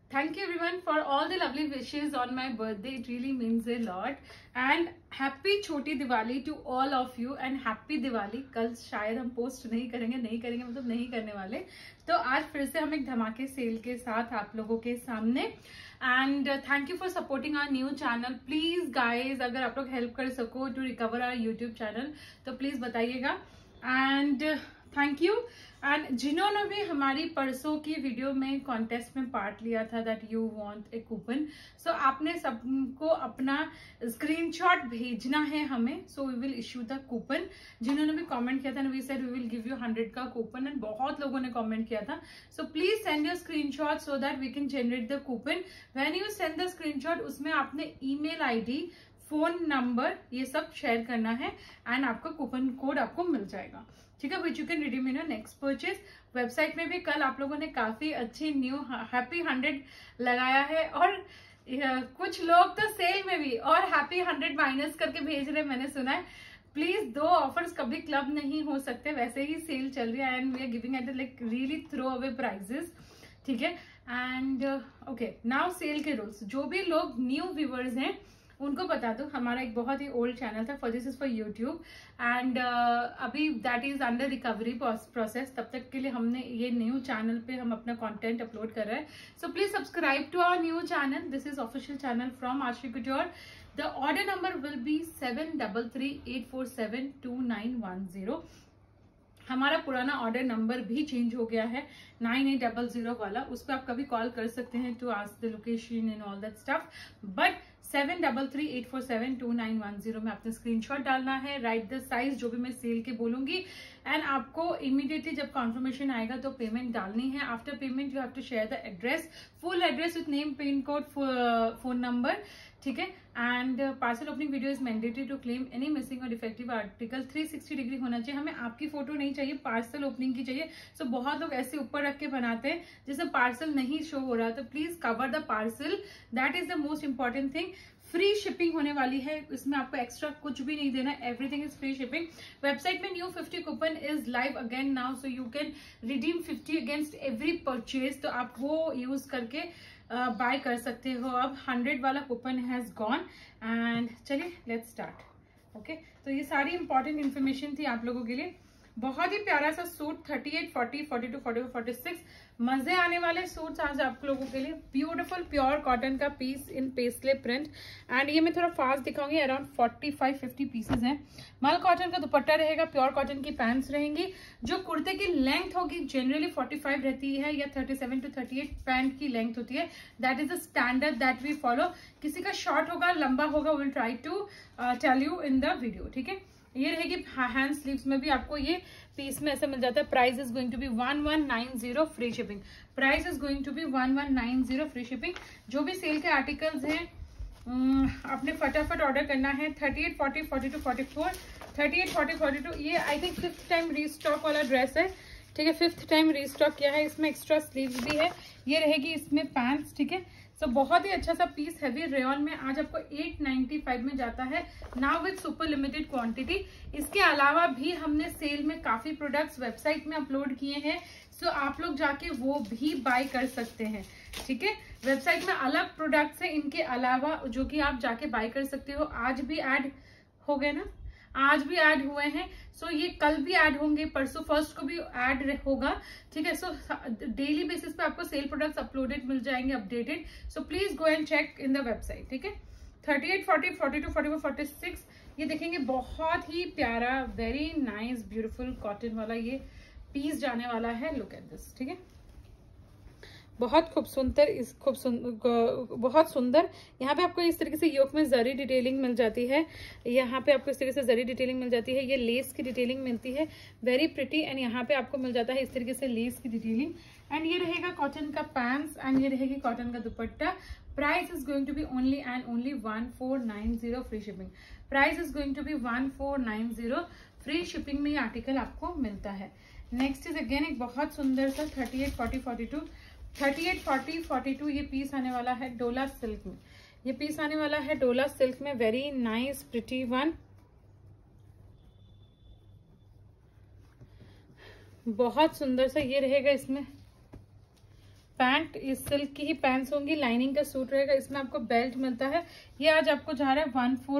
Thank you everyone for all the lovely wishes on my birthday. It really means a lot. And happy छोटी Diwali to all of you and happy Diwali. कल शायद हम post नहीं करेंगे मतलब नहीं करने वाले. तो आज फिर से हम एक धमाके सेल के साथ आप लोगों के सामने. And thank you for supporting our new channel. Please guys, अगर आप लोग help कर सको to recover our YouTube channel तो please बताइएगा. And thank you. एंड जिन्होंने भी हमारी परसों की वीडियो में कॉन्टेस्ट में पार्ट लिया था that you want a coupon, so आपने सबको अपना स्क्रीनशॉट भेजना है हमें. So we will issue the coupon. जिन्होंने भी कमेंट किया था we said we will give you 100 का कूपन एंड बहुत लोगों ने कमेंट किया था. So please send your screenshot so that we can generate the coupon. When you send the screenshot उसमें आपने ईमेल आईडी, फोन नंबर ये सब शेयर करना है एंड आपका कूपन कोड आपको मिल जाएगा. ठीक है, which you can redeem in your next purchase. Website में भी कल आप लोगों ने काफी अच्छी न्यू हैप्पी 100 लगाया है और कुछ लोग तो सेल में भी और हैप्पी 100 माइनस करके भेज रहे, मैंने सुना है. प्लीज दो ऑफर्स कभी क्लब नहीं हो सकते, वैसे ही सेल चल रही है and we are giving at like really throw away prices. ठीक है, एंड ओके नाउ सेल के रूल्स. जो भी लोग न्यू व्यूवर्स हैं उनको बता दो, हमारा एक बहुत ही ओल्ड चैनल था for this is for YouTube and अभी that is under recovery process. तब तक के लिए हमने ये न्यू चैनल पे हम अपना कंटेंट अपलोड कर रहे हैं. So please subscribe to our new channel. This is official channel from Aashi couture. The order number will be 7338472910. हमारा पुराना ऑर्डर नंबर भी चेंज हो गया है 9800 वाला. उस पर आप कभी कॉल कर सकते हैं to ask the location and all that stuff. But 7338472910 में आपने स्क्रीनशॉट डालना है, राइट द साइज जो भी मैं सेल के बोलूंगी एंड आपको इमीडिएटली जब कॉन्फर्मेशन आएगा तो पेमेंट डालनी है. After payment you have to share the address, full address with name, pin code, phone number. ठीक है, and parcel opening video is mandatory to claim any missing or defective article. 360 degree होना चाहिए. हमें आपकी photo नहीं चाहिए, parcel opening की चाहिए. सो बहुत लोग ऐसे ऊपर रख के बनाते हैं जिससे पार्सल नहीं शो हो रहा, तो please cover the parcel. That is the most important thing. Free shipping होने वाली है, इसमें आपको एक्स्ट्रा कुछ भी नहीं देना, everything is free shipping. Website में new 50 coupon is live again now, so you can redeem 50 against every purchase. तो आप वो यूज करके बाय कर सकते हो. अब 100 वाला कूपन हैज गॉन एंड चलिए लेट्स स्टार्ट. ओके, तो ये सारी इंपॉर्टेंट इन्फॉर्मेशन थी आप लोगों के लिए. बहुत ही प्यारा सा सूट 38, 40, 42, 44, 46 मजे आने वाले सूट्स आज आप लोगों के लिए. ब्यूटीफुल प्योर कॉटन का piece in paisley print and ये मैं थोड़ा फास्ट दिखाऊंगी. अराउंड 45-50 पीसेज हैं. मल कॉटन का दुपट्टा रहेगा, प्योर कॉटन की पैंट्स रहेंगी. जो कुर्ते की लेंथ होगी जनरली 45 रहती है या 37 to 38 पैंट की लेंथ होती है. That is the standard that we follow. किसी का शॉर्ट होगा, लंबा होगा, will try to tell you in the video. ठीक है, ये रहेगी हैंड स्लीव्स में भी आपको ये पीस में ऐसा मिल जाता है. Price is going to be 1190 free shipping. Price is going to be 1190 free shipping. जो भी सेल के आर्टिकल्स हैं आपने फटाफट ऑर्डर करना है. 38, 40, 42, 44, 38, 40, 42 ये I think 5th time restock वाला ड्रेस है. ठीक है, 5th टाइम रीस्टॉक किया है. इसमें एक्स्ट्रा स्लीव्स भी है. ये रहेगी इसमें पैंट्स. ठीक है, सो बहुत ही अच्छा सा पीस हैवी रेयन में आज आपको 895 में जाता है now with super limited quantity. इसके अलावा भी हमने सेल में काफी प्रोडक्ट्स वेबसाइट में अपलोड किए हैं, सो आप लोग जाके वो भी बाय कर सकते हैं. ठीक है, वेबसाइट में अलग प्रोडक्ट्स हैं इनके अलावा जो कि आप जाके बाय कर सकते हो. आज भी ऐड हो गए ना, आज भी ऐड हुए हैं. सो ये कल भी ऐड होंगे, परसों फर्स्ट को भी ऐड होगा. ठीक है, सो डेली बेसिस पे आपको सेल प्रोडक्ट्स अपलोडेड मिल जाएंगे, updated. So please go and check in the website. ठीक है, 38, 40, 42, 44, 46 ये देखेंगे. बहुत ही प्यारा वेरी नाइस ब्यूटीफुल कॉटन वाला ये पीस जाने वाला है. Look at this. ठीक है, बहुत बहुत सुंदर. यहाँ पे आपको इस तरीके से योक में जरी डिटेलिंग मिल जाती है. यहाँ पे आपको इस तरीके से जरी डिटेलिंग मिल जाती है. ये लेस की डिटेलिंग मिलती है, वेरी प्रिटी. एंड यहाँ पे आपको मिल जाता है इस तरीके से लेस की डिटेलिंग. एंड ये रहेगा कॉटन का पैंट्स एंड ये रहेगी कॉटन का dupatta. Price is going to be only and only 1490 free shipping. Price is going to be 1490 free shipping में ये आर्टिकल आपको मिलता है. नेक्स्ट इज अगेन एक बहुत सुंदर सा 38, 40, 42 38, 40, 42 ये पीस आने वाला है डोला सिल्क में. ये पीस आने वाला है डोला सिल्क में, वेरी नाइस प्रिटी वन. बहुत सुंदर सा ये रहेगा. इसमें पैंट इस सिल्क की ही पैंट्स होंगी, लाइनिंग का सूट रहेगा, इसमें आपको बेल्ट मिलता है। ये आज आपको जा रहा है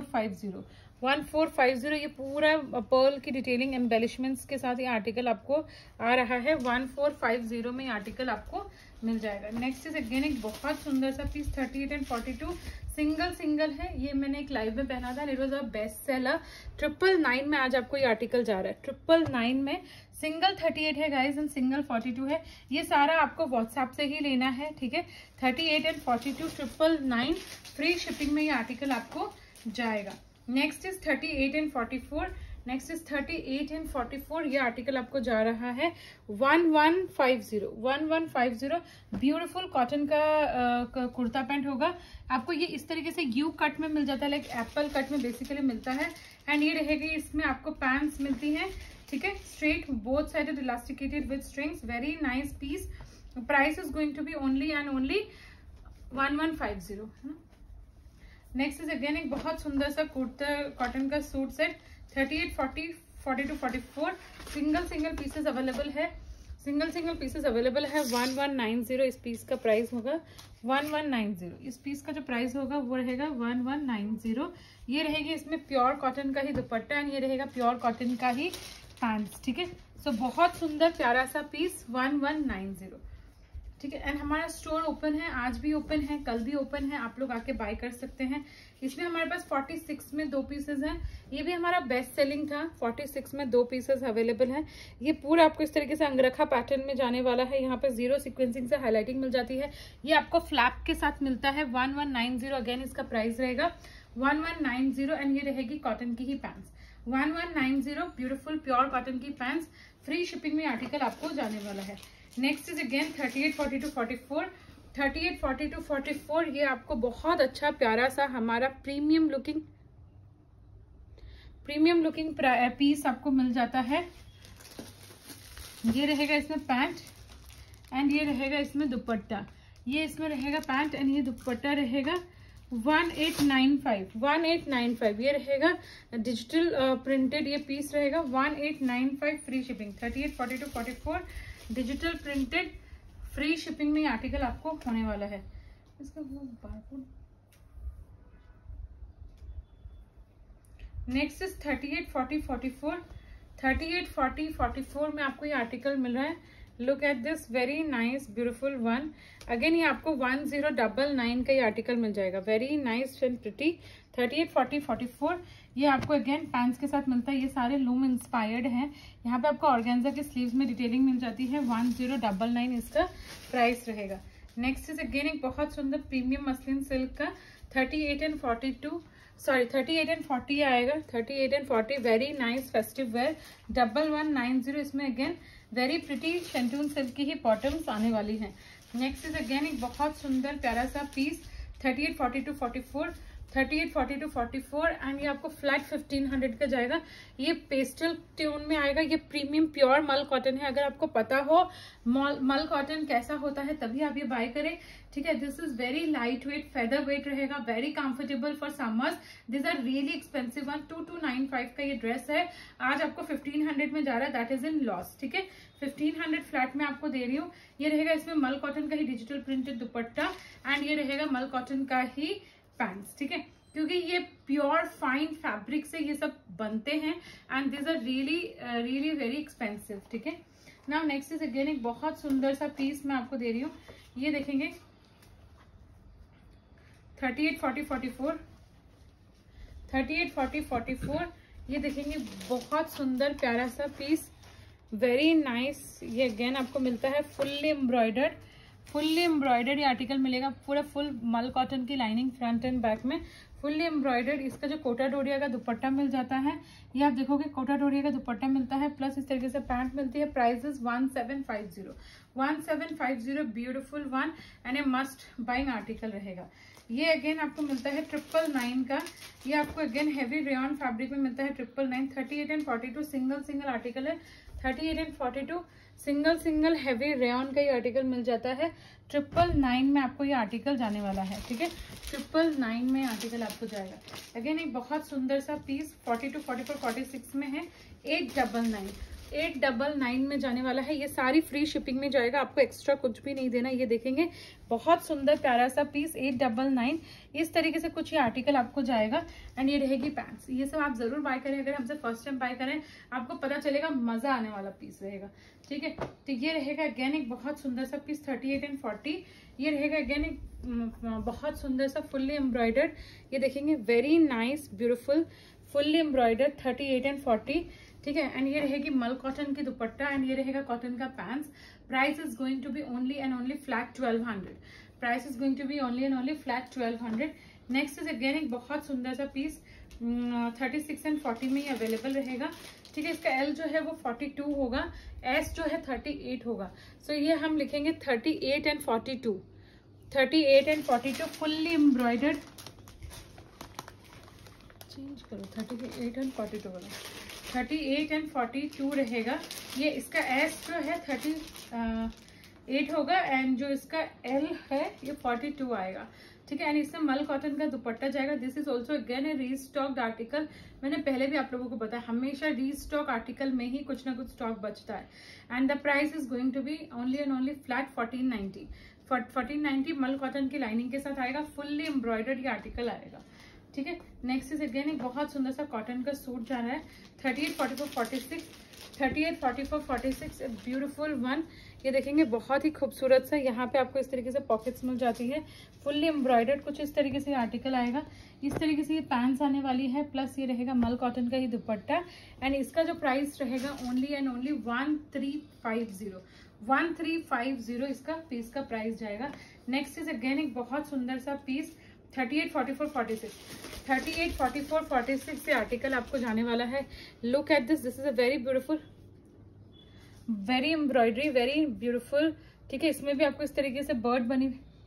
1450। ये पूरा पर्ल की डिटेलिंग एम्बेलिशमेंट्स के साथ ये आर्टिकल आपको आ रहा है। 1450 में ये आर्टिकल आपको मिल जाएगा। नेक्स्ट इज अगेन एक बहुत सुंदर सा पीस 38 एंड 42 सिंगल है। ये मैंने एक लाइव में पहना था, it was a best seller. 999 में आज आपको ये आर्टिकल जा रहा है। 999 में सिंगल 38 है गाइज एंड सिंगल 42 है। ये सारा आपको व्हाट्सएप से ही लेना है, ठीक है। 38 एंड 42 999 फ्री शिपिंग में ये आर्टिकल आपको जाएगा। Next is 38 and 44। ये आर्टिकल आपको जा रहा है 1150। ब्यूटीफुल कॉटन का कुर्ता पैंट होगा आपको। ये इस तरीके से यू कट में मिल जाता है, लाइक एप्पल कट में बेसिकली मिलता है। एंड ये रहेगी, इसमें आपको पैंट्स मिलती हैं, ठीक है, straight both sided elasticated with strings. Very nice piece. Price is going to be only and only 1150। Next is again एक बहुत सुंदर सा कुर्ता कॉटन का suit set 38, 40, 42, 44 single pieces available है। 1190। इस पीस का प्राइस होगा 1190। इस पीस का जो प्राइस होगा वो रहेगा 1190। ये रहेगी इसमें प्योर कॉटन का ही दुपट्टा एंड ये रहेगा प्योर कॉटन का ही पैंट्स, ठीक है। सो बहुत सुंदर प्यारा सा पीस 1190, ठीक है। एंड हमारा स्टोर ओपन है, आज भी ओपन है, कल भी ओपन है, आप लोग आके बाय कर सकते हैं। इसमें हमारे पास 46 में 2 पीसेस हैं। ये भी हमारा बेस्ट सेलिंग था। 46 में 2 पीसेस अवेलेबल हैं। ये पूरा आपको इस तरीके से अंगरखा पैटर्न में जाने वाला है। यहाँ पे 0 सीक्वेंसिंग से हाईलाइटिंग मिल जाती है। ये आपको फ्लैप के साथ मिलता है 1190। अगेन इसका प्राइस रहेगा 1190 एंड ये रहेगी कॉटन की ही पैंट्स 1190। ब्यूटीफुल प्योर कॉटन की पैंट्स, फ्री शिपिंग में आर्टिकल आपको जाने वाला है। Next is again 38, 42, 44। 38, 42, 44 ये आपको बहुत अच्छा प्यारा सा हमारा प्रीमियम लुकिंग पीस आपको मिल जाता है। ये रहेगा इसमें पैंट एंड ये रहेगा इसमें दुपट्टा। ये इसमें रहेगा पैंट एंड ये दुपट्टा रहेगा 1895। ये रहेगा डिजिटल प्रिंटेड ये पीस रहेगा 1895 free shipping. 38, 42, 44 digital printed free shipping में आर्टिकल आपको होने वाला है। इसका वो बारकोड। Next is 38, 40, 44। 38, 40, 44 में आपको ये आर्टिकल मिल रहा है। Look at this very nice beautiful one. Again ये आपको 1099 का ये आर्टिकल मिल जाएगा। Very nice and pretty. 38, 40, 44 ये आपको अगेन पैंट्स के साथ मिलता है। ये सारे लूम इंस्पायर्ड हैं। यहाँ पे आपको ऑर्गेन्जा के स्लीव्स में डिटेलिंग मिल जाती है। 1099 इसका प्राइस रहेगा। नेक्स्ट इज अगेन एक बहुत सुंदर प्रीमियम मसलिन सिल्क का 38 एंड 40 आएगा। 38 and 40 very nice festive wear 1190। इसमें again very pretty shantoon silk की ही बॉटम्स आने वाली हैं। नेक्स्ट इज अगेन एक बहुत सुंदर प्यारा सा पीस 38, 42, 44। 38, 42, 44 एंड ये आपको फ्लैट 1500 का जाएगा। ये पेस्टल ट्यून में आएगा। ये प्रीमियम प्योर मल कॉटन है। अगर आपको पता हो मल कॉटन कैसा होता है तभी आप ये बाय करें, ठीक है। This is very light weight, feather weight रहेगा, very comfortable for summers. This are really expensive one. 2295 का ये ड्रेस है। आज आपको 1500 में जा रहा है, दैट इज इन लॉस, ठीक है। 1500 फ्लैट में आपको दे रही हूँ। ये रहेगा इसमें मल कॉटन का ही डिजिटल प्रिंटेड दुपट्टा एंड ये रहेगा मल कॉटन का ही पैंट्स, ठीक है। क्योंकि ये प्योर फाइन फैब्रिक से ये सब बनते हैं and this are really very expensive, ठीक है। नाउ नेक्स्ट इज अगेन एक बहुत सुंदर सा पीस मैं आपको दे रही हूँ। ये देखेंगे 38, 40, 44। 38, 40, 44 ये देखेंगे बहुत सुंदर प्यारा सा पीस, वेरी नाइस। ये अगेन आपको मिलता है फुल्ली एम्ब्रॉयडर्ड ये आर्टिकल मिलेगा। पूरा फुल मल कॉटन की लाइनिंग फ्रंट एंड बैक में फुल्ली एम्ब्रॉयडर्ड। इसका जो कोटा डोरिया का दुपट्टा मिल जाता है, ये आप देखोगे कोटा डोरिया का दुपट्टा मिलता है, प्लस इस तरीके से पैंट मिलती है। Price 1750 beautiful one and a must buying article रहेगा। ये अगेन आपको मिलता है 999 का। ये आपको अगेन हैवी रेयन फैब्रिक में मिलता है 999। 38 एंड 42 सिंगल आर्टिकल है। 38 एंड 42 सिंगल हैवी रेयन का ये आर्टिकल मिल जाता है। 999 में आपको ये आर्टिकल जाने वाला है, ठीक है। 999 में आर्टिकल आपको जाएगा। अगेन एक बहुत सुंदर सा पीस 42, 44, 46 में है 899। 899 में जाने वाला है। ये सारी फ्री शिपिंग में जाएगा, आपको एक्स्ट्रा कुछ भी नहीं देना। ये देखेंगे बहुत सुंदर प्यारा सा पीस 899, इस तरीके से कुछ ये आर्टिकल आपको जाएगा। एंड ये रहेगी पैंट्स। ये सब आप जरूर बाय करें, अगर हमसे फर्स्ट टाइम बाय करें आपको पता चलेगा, मजा आने वाला पीस रहेगा। ठीक है, तो ये रहेगा अगेन एक बहुत सुंदर सा पीस 38 एंड 40। ये रहेगा अगेन एक बहुत सुंदर सा फुल्ली एम्ब्रॉयडर्ड, ये देखेंगे very nice beautiful fully embroidered 38 and 40। ठीक है, एंड ये रहेगी मल कॉटन की दुपट्टा एंड ये रहेगा कॉटन का pants. Price is going to be only and only flat 1200। Price is going to be only and only flat 1200। Next is again एक बहुत सुंदर सा पीस 36 एंड 40 में ही अवेलेबल रहेगा। ठीक है, इसका एल जो है वो 42 होगा, एस जो है 38 होगा। सो ये हम लिखेंगे 38 and 42, 38 and 42 fully embroidered. Change करो 38 एंड 42 वाला, 38 एंड 42 रहेगा। ये इसका एस जो है 38 होगा एंड जो इसका एल है ये 42 आएगा। ठीक है, एंड इसमें मल कॉटन का दुपट्टा जाएगा। This is also again a restocked article. मैंने पहले भी आप लोगों को बताया, हमेशा रीस्टॉक आर्टिकल में ही कुछ ना कुछ स्टॉक बचता है। And the price is going to be only and only flat 1490। 1490 मल कॉटन की लाइनिंग के साथ आएगा, फुल्ली एम्ब्रॉयडर्ड ये आर्टिकल आएगा। ठीक है, नेक्स्ट इज अगेन एक बहुत सुंदर सा कॉटन का सूट जा रहा है 38 44 46, 38 44 46 ब्यूटीफुल वन। ये देखेंगे बहुत ही खूबसूरत सा, यहाँ पे आपको इस तरीके से पॉकेट्स मिल जाती है, फुल्ली एम्ब्रॉयडर्ड कुछ इस तरीके से आर्टिकल आएगा। इस तरीके से ये पैंट्स आने वाली है, प्लस ये रहेगा मल कॉटन का ही दुपट्टा एंड इसका जो प्राइस रहेगा ओनली एंड ओनली 1350, 1350 इसका पीस का प्राइस जाएगा। नेक्स्ट इज अगेन एक बहुत सुंदर सा पीस 38 44 46, 38 44 46 से आर्टिकल आपको जाने वाला है। Look at this, this is a very beautiful, very embroidery, very beautiful. ठीक है, इसमें भी आपको इस तरीके से बर्ड बनी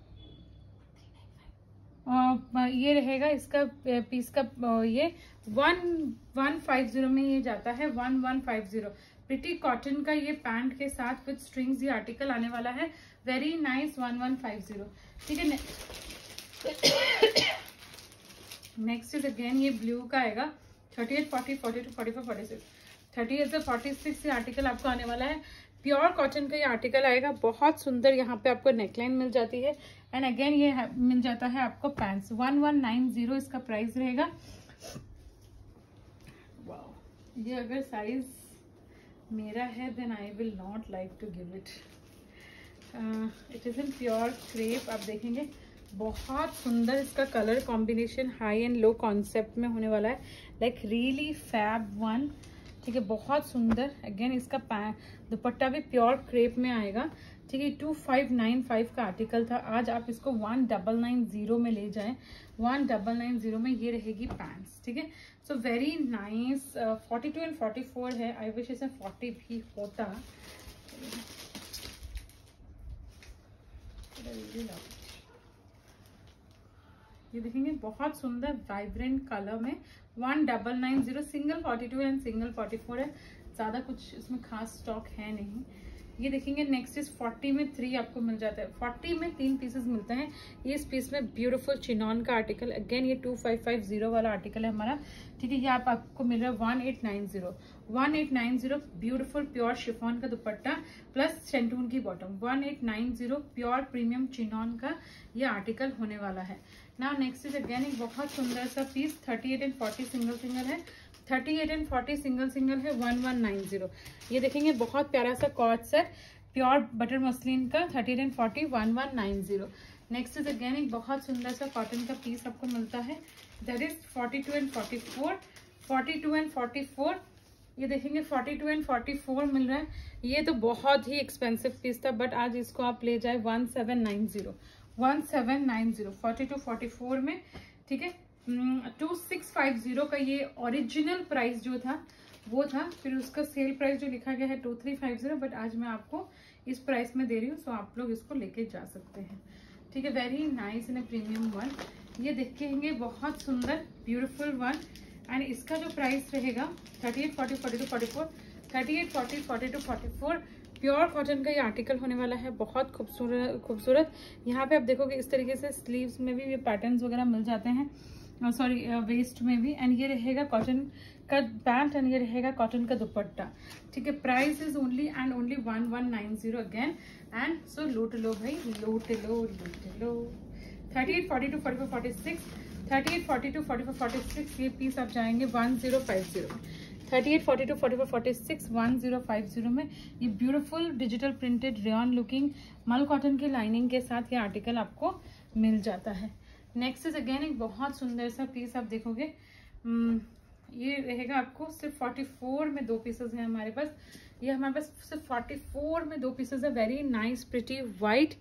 ये रहेगा इसका पीस का ये 1150 में ये जाता है, 1150। प्रिटी कॉटन का ये पैंट के साथ विद स्ट्रिंग्स ये आर्टिकल आने वाला है, वेरी नाइस 1150। ठीक है, नेक्स्ट इज अगेन ये ब्लू का आएगा 38 40 42 44 46, 38 से 46 से आर्टिकल आपको आने वाला है। प्योर कॉटन का ये आर्टिकल आएगा, बहुत सुंदर। यहाँ पे आपको नेकलाइन मिल जाती है एंड अगेन ये मिल जाता है आपको पैंट्स। 1190 इसका प्राइस रहेगा। वाओ, ये अगर साइज मेरा है then I will not like to give it. It is in pure crepe. आप देखेंगे बहुत सुंदर इसका colour combination, high and low concept में होने वाला है, लाइक रियली फैब वन। ठीक है, बहुत सुंदर। अगेन इसका दुपट्टा भी प्योर क्रेप में आएगा। ठीक है, 2595 का आर्टिकल था, आज आप इसको 1990 में ले जाएं। 1990 में ये रहेगी पैंट्स। ठीक है, सो वेरी नाइस। 42 एंड 44 है, आई विश इसे 40 भी होता। ये देखेंगे बहुत सुंदर वाइब्रेंट कलर में 1990, सिंगल 42 एंड सिंगल 44 है, ज्यादा कुछ इसमें खास स्टॉक है नहीं। ये देखेंगे नेक्स्ट इज 40 में 3 आपको मिल जाता है, 40 में 3 पीसेस मिलते हैं। ये इस पीस में ब्यूटीफुल चिनॉन का आर्टिकल, अगेन ये 2550 वाला आर्टिकल है हमारा। ठीक है, ये आपको मिल रहा है 1890, 1890 ब्यूटीफुल प्योर शिफॉन का दुपट्टा प्लस शेंटून की बॉटम, 1890 प्योर प्रीमियम चिनॉन का ये आर्टिकल होने वाला है। नाउ नेक्स्ट इज अगेन एक बहुत सुंदर सा पीस 38 एंड 40 सिंगल सिंगल है, 38 एंड 40 सिंगल सिंगल है 1190। ये देखेंगे बहुत प्यारा सा cord set pure butter muslin का 38 एंड 40 1190। नेक्स्ट इज अगेन एक बहुत सुंदर सा कॉटन का पीस आपको मिलता है, दैट इज 42 एंड 44, 42 एंड 44। ये देखेंगे 42 एंड 44 मिल रहा है। ये तो बहुत ही एक्सपेंसिव पीस था, बट आज इसको आप ले जाए 1790, 1790 42 44 में। ठीक है, 2650 का ये ओरिजिनल प्राइस जो था वो था, फिर उसका सेल प्राइस जो लिखा गया है 2350, बट आज मैं आपको इस प्राइस में दे रही हूँ, सो आप लोग इसको लेके जा सकते हैं। ठीक है, very nice in premium one. ये देखेंगे बहुत सुंदर ब्यूटीफुल वन एंड इसका जो प्राइस रहेगा 38 40 42 44, 38 40 42 44 प्योर कॉटन का ये आर्टिकल होने वाला है, बहुत खूबसूरत खूबसूरत। यहाँ पे आप देखोगे इस तरीके से स्लीव्स में भी ये पैटर्न्स वगैरह मिल जाते हैं सॉरी वेस्ट में भी। एंड ये रहेगा कॉटन का पैंट एंड ये रहेगा कॉटन का दुपट्टा, ठीक है। Price is only and only 1190 again. And so लूट लो भाई, लूट लो लूट लो। 38, 42, 44, 46, 38, 42, 44, 46 ये पीस आप जाएंगे 1050 में। 38, 42, 44, 46 1050 में ये beautiful digital printed rayon looking mul cotton की लाइनिंग के साथ ये आर्टिकल आपको मिल जाता है। नेक्स्ट इज अगेन एक बहुत सुंदर सा पीस आप देखोगे, ये रहेगा आपको सिर्फ 44 में 2 पीसेस हैं हमारे पास। ये हमारे पास सिर्फ 44 में 2 पीसेस है। वेरी नाइस प्रिटी वाइट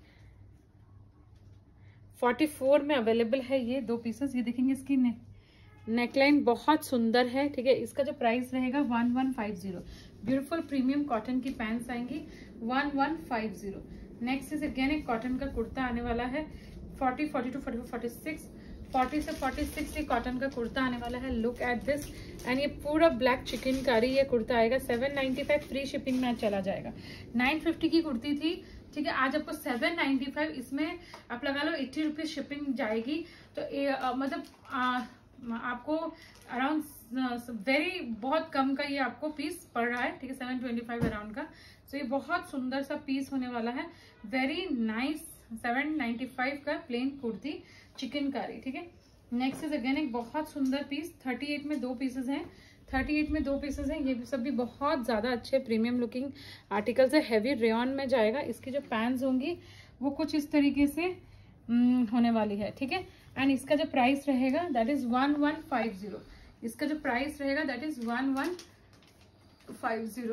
44 में अवेलेबल है ये 2 पीसेस। ये देखेंगे इसकी नेकलाइन बहुत सुंदर है, ठीक है। इसका जो प्राइस रहेगा 1150। ब्यूटीफुल प्रीमियम कॉटन की पैंट्स आएंगी 1150। नेक्स्ट इज अगेन एक कॉटन का कुर्ता आने वाला है 40, 42, 44, 46, 40 से 46 ये कॉटन का कुर्ता आने वाला है। Look at this. एंड ये पूरा ब्लैक चिकनकारी ये कुर्ता आएगा 795 फ्री शिपिंग में चला जाएगा। 950 की कुर्ती थी, ठीक है, आज आपको 795, इसमें आप लगा लो 80 रुपीज शिपिंग जाएगी। तो मतलब आपको अराउंड वेरी बहुत कम का ये आपको पीस पड़ रहा है, ठीक है, 725 अराउंड का। तो ये बहुत सुंदर सा पीस होने वाला है। वेरी नाइस 795 का प्लेन कुर्ती चिकनकारी, ठीक है। नेक्स्ट इज अगेन एक बहुत सुंदर पीस 38 में 2 पीसेस हैं। 38 में 2 पीसेस हैं। ये सब भी बहुत ज्यादा अच्छे प्रीमियम लुकिंग आर्टिकल्स है। हैवी रेयन में जाएगा। इसकी जो पैंट्स होंगी वो कुछ इस तरीके से होने वाली है, ठीक है। एंड इसका जो प्राइस रहेगा दैट इज 1150। इसका जो प्राइस रहेगा that is 1150।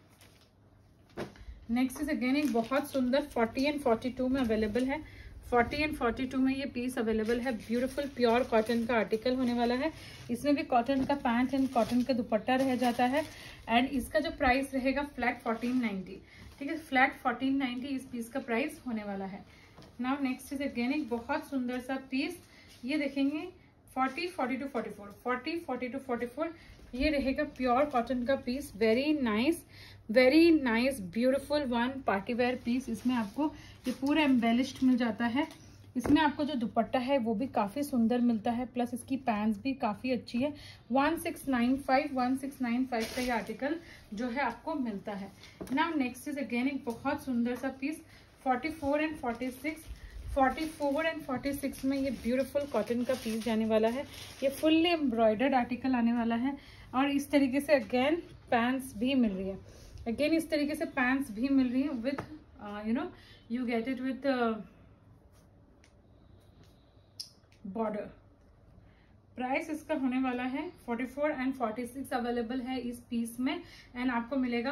Next is again एक बहुत सुंदर 40 एंड 42 में अवेलेबल है। 40 एंड 42 में ये पीस अवेलेबल है। ब्यूटीफुल प्योर कॉटन का आर्टिकल होने वाला है। इसमें भी कॉटन का पैंट एंड कॉटन का दुपट्टा रह जाता है। एंड इसका जो प्राइस रहेगा फ्लैट 1490, ठीक है, फ्लैट 1490 इस पीस का प्राइस होने वाला है। नाउ नेक्स्ट इज अगेन एक बहुत सुंदर सा पीस, ये देखेंगे 40, 42, 44, 40, 42, 44 ये रहेगा प्योर कॉटन का piece. Very nice beautiful one party wear piece. इसमें आपको ये पूरा एम्बेलिश्ड मिल जाता है। इसमें आपको जो दुपट्टा है वो भी काफी सुंदर मिलता है, प्लस इसकी पैंट्स भी काफी अच्छी है। 1695 का ये आर्टिकल जो है आपको मिलता है। नाउ नेक्स्ट इज अगेन एक बहुत सुंदर सा पीस 44 एंड 46। 44 एंड 46 में ये ब्यूटीफुल कॉटन का पीस जाने वाला है। ये फुल्ली एम्ब्रॉयडर्ड आर्टिकल आने वाला है। और इस तरीके से अगेन पैंट्स भी मिल रही है। अगेन इस तरीके से पैंट्स भी मिल रही है with you get it with border. Price इसका होने वाला है 44 एंड 46 अवेलेबल है इस पीस में। एंड आपको मिलेगा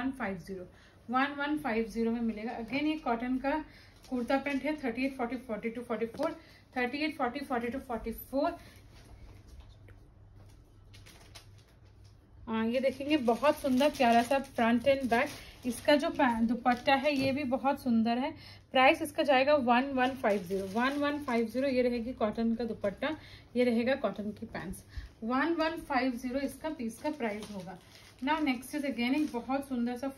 1150 में मिलेगा। अगेन ये कॉटन का कुर्ता पैंट है 38, 40, 42, 44, 38, 40, 42, 44। ये देखेंगे बहुत सुंदर प्यारा सा फ्रंट एंड बैक। इसका जो दुपट्टा है ये भी बहुत सुंदर है। प्राइस इसका जाएगा 1150। ये रहेगी कॉटन का दुपट्टा, ये रहेगा कॉटन की पैंट्स। 1150 इसका पीस का प्राइस होगा। नाउ नेक्स्ट इज अगेन एक बहुत सुंदर सा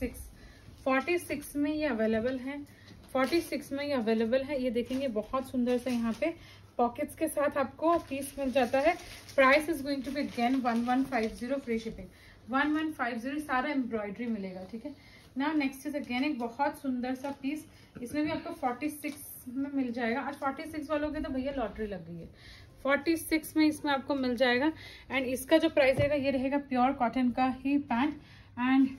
46 में ये अवेलेबल है। 46 में ये अवेलेबल है। ये देखेंगे बहुत सुंदर सा यहाँ पे पॉकेट्स के साथ आपको पीस मिल जाता है। Price is going to be again 1150 free shipping. 1150 सारा एम्ब्रॉयडरी मिलेगा, ठीक है। नाउ नेक्स्ट इज अगेन एक बहुत सुंदर सा पीस। इसमें भी आपको 46 में मिल जाएगा। आज 46 वालों के तो भैया लॉटरी लग गई है। 46 में इसमें आपको मिल जाएगा। एंड इसका जो प्राइस रहेगा ये रहेगा प्योर कॉटन का ही पैंट एंड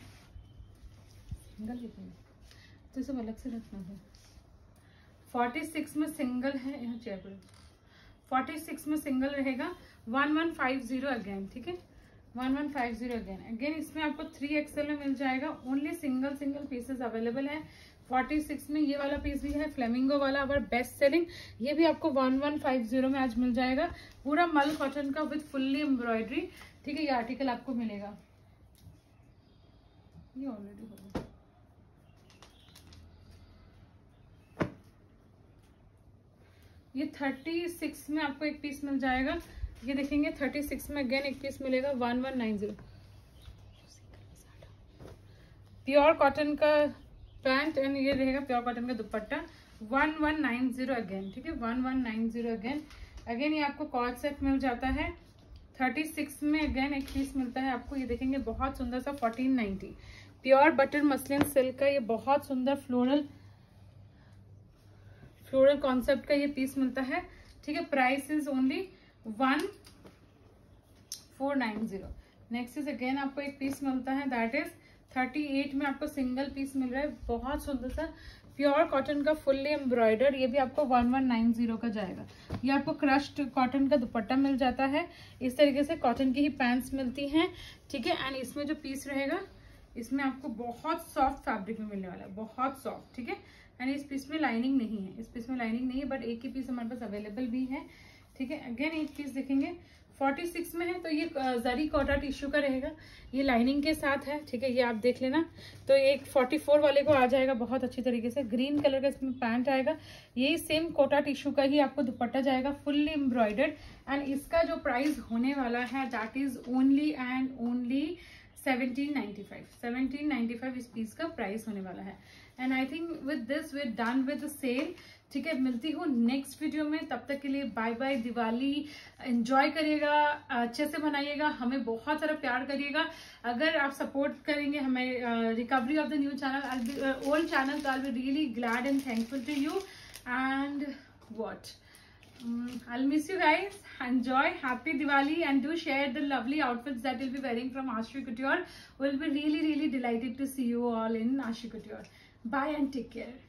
तो सब अलग से रखना है। 46 में सिंगल है, यहाँ चेयर पर 46 में सिंगल रहेगा 1150 अगेन, ठीक है, 1150 अगेन। इसमें आपको 3XL में मिल जाएगा। ओनली सिंगल पीसेस अवेलेबल है 46 में। ये वाला पीस भी है फ्लेमिंगो वाला, अवर बेस्ट सेलिंग। ये भी आपको 1150 में आज मिल जाएगा। पूरा मल कॉटन का विद फुल्ली एम्ब्रॉयडरी, ठीक है, ये आर्टिकल आपको मिलेगा। ये ऑलरेडी हो गया। ये 36 में आपको एक पीस मिल जाएगा। ये देखेंगे 36 में अगेन एक पीस मिलेगा 1190। प्योर कॉटन का पैंट एंड ये रहेगा प्योर कॉटन का दुपट्टा 1190 अगेन, ठीक है, 1190 अगेन। अगेन ये आपको कॉर्ड सेट मिल जाता है 36 में। अगेन एक पीस मिलता है आपको, ये देखेंगे बहुत सुंदर सा 1490 प्योर बटर मसलिन सिल्क का ये बहुत सुंदर फ्लोरल कॉन्सेप्ट का ये पीस मिलता है। ठीक है, price is only 1490। Next is again आपको एक पीस मिलता है दैट इज 38 में आपको सिंगल पीस मिल रहा है, बहुत सुंदर सा प्योर कॉटन का फुल्ली एम्ब्रॉयडर्ड, ये भी आपको 1190 का जाएगा। ये आपको क्रश्ड कॉटन का दुपट्टा मिल जाता है, इस तरीके से कॉटन की ही पैंट्स मिलती हैं। ठीक है, एंड इसमें जो पीस रहेगा इसमें आपको बहुत सॉफ्ट फैब्रिक में मिलने वाला है, बहुत सॉफ्ट। ठीक है, एंड इस पीस में लाइनिंग नहीं है, इस पीस में लाइनिंग नहीं है, बट एक ही पीस हमारे पास अवेलेबल भी है। ठीक है, अगेन एक पीस देखेंगे 46 में है, तो ये जरी कोटा टिश्यू का रहेगा, ये लाइनिंग के साथ है। ठीक है, ये आप देख लेना। तो एक 44 वाले को आ जाएगा बहुत अच्छी तरीके से, ग्रीन कलर का इसमें पैंट आएगा, ये सेम कोटा टिश्यू का ही आपको दुपट्टा जाएगा फुल्ली एम्ब्रॉयडर्ड। एंड इसका जो प्राइस होने वाला है that is only and only 1795 इस पीस का प्राइस होने वाला है। And I think with this we done with sale. ठीक है, मिलती हूँ नेक्स्ट वीडियो में, तब तक के लिए बाय बाय। दिवाली एंजॉय करिएगा, अच्छे से मनाइएगा, हमें बहुत सारा प्यार करिएगा। अगर आप सपोर्ट करेंगे हमें recovery of the new channel, old channel, तो I will be really glad and thankful to you. And what I'll miss you guys. Enjoy. Happy Diwali and do share the lovely outfits that you'll be wearing from Ashri Couture. We'll be really delighted to see you all in Ashri Couture. Bye and take care.